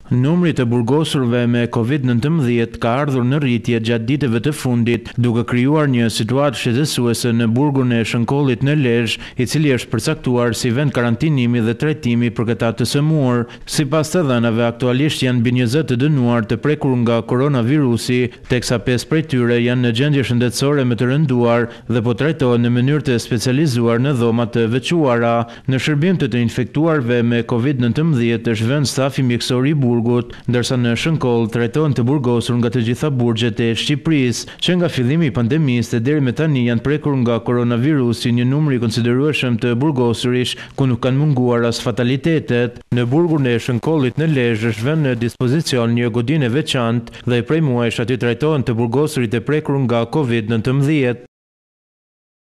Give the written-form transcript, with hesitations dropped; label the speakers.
Speaker 1: Numri të burgosurve me COVID-19 ka ardhur në rritje gjatë ditëve të fundit, duke krijuar një situatë shqetësuese në burgun e Shënkollit në Lezhë, i cili është përcaktuar si vend karantinimi dhe trajtimi për këta të sëmurë. Sipas të dhënave, aktualisht janë mbi 20 të dënuar të prekur nga koronavirusi, teksa 5 prej tyre janë në gjendje shëndetësore më të rënduar dhe po trajtohen në mënyrë të specializuar në dhoma të veçuara. Në shërbim të infektuarve me COVID-19 është vënë stafi mjekësor i burgut, ndërsa në Shënkoll trajtohen të burgosur nga të gjitha burgjet e Shqipërisë, që nga fillimi i pandemisë deri më tani janë prekur nga koronavirusi një numër i konsiderueshëm të burgosurish, ku nuk kanë munguar as fatalitetet. Në burgun e Shënkollit në Lezhë është vënë në dispozicion një godinë e veçantë dhe prej muajsh aty trajtohen të burgosurit e prekur nga COVID-19.